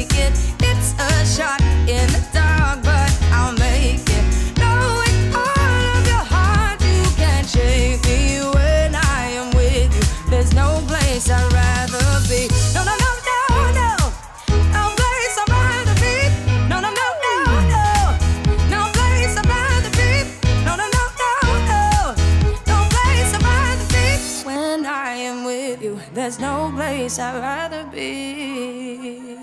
take it. It's a shot in the dark, but I'll make it. Know with all of your heart you can't shake me when I am with you. There's no place I'd rather be. No, no, no, no, no. No place I'd rather be. No, no, no, no, no. No place I'd rather be. No, no, no, no, no. No place I'd rather be. When I am with you, there's no place I'd rather be.